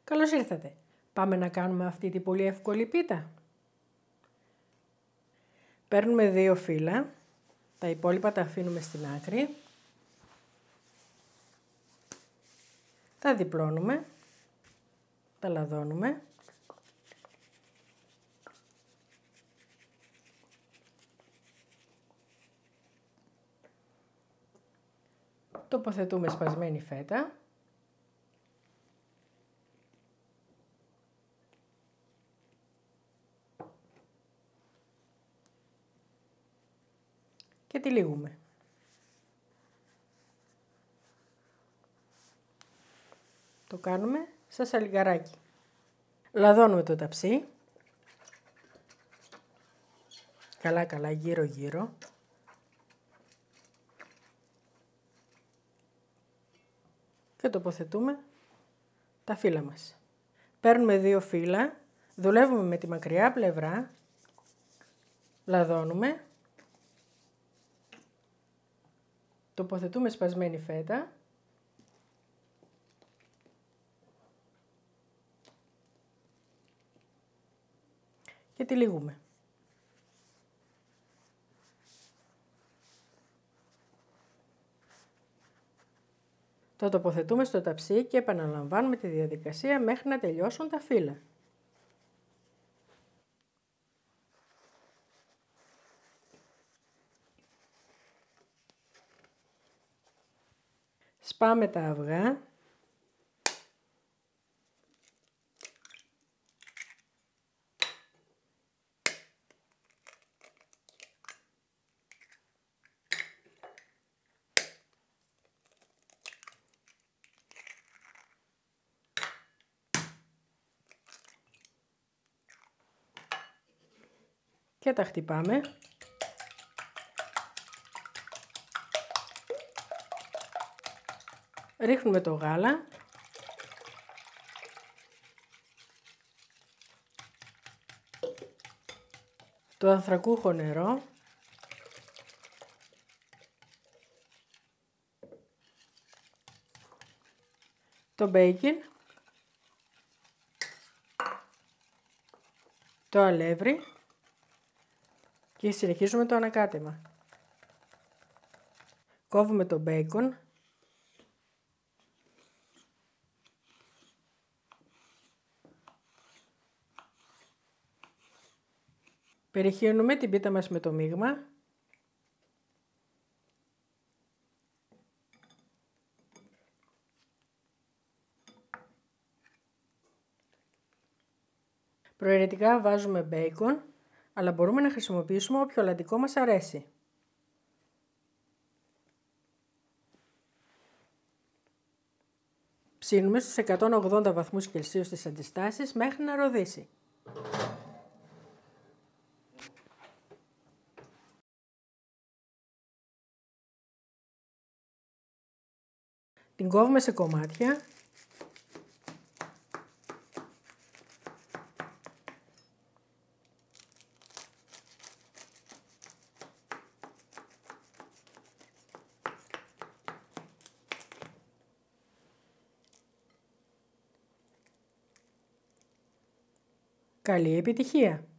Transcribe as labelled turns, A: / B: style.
A: Καλώς ήρθατε. Πάμε να κάνουμε αυτή την πολύ εύκολη πίτα. Παίρνουμε 2 φύλλα, τα υπόλοιπα τα αφήνουμε στην άκρη. Τα διπλώνουμε, τα λαδώνουμε. Τοποθετούμε σπασμένη φέτα. Και τυλίγουμε. Το κάνουμε σαν σαλιγκαράκι. Λαδώνουμε το ταψί. Καλά γύρω γύρω. Και τοποθετούμε τα φύλλα μας. Παίρνουμε 2 φύλλα, δουλεύουμε με τη μακριά πλευρά, λαδώνουμε, τοποθετούμε σπασμένη φέτα και τυλίγουμε. Το τοποθετούμε στο ταψί και επαναλαμβάνουμε τη διαδικασία μέχρι να τελειώσουν τα φύλλα. Σπάμε τα αυγά. Και τα χτυπάμε. Ρίχνουμε το γάλα. Το ανθρακούχο νερό. Το μπέικιν. Το αλεύρι. Και συνεχίζουμε το ανακάτεμα. Κόβουμε το μπέικον. Περιχύνουμε την πίτα μας με το μείγμα. Προαιρετικά βάζουμε μπέικον, αλλά μπορούμε να χρησιμοποιήσουμε όποιο αλατικό μας αρέσει. Ψήνουμε στους 180 βαθμούς Κελσίου στις αντιστάσεις μέχρι να ροδίσει. Την κόβουμε σε κομμάτια. Καλή επιτυχία!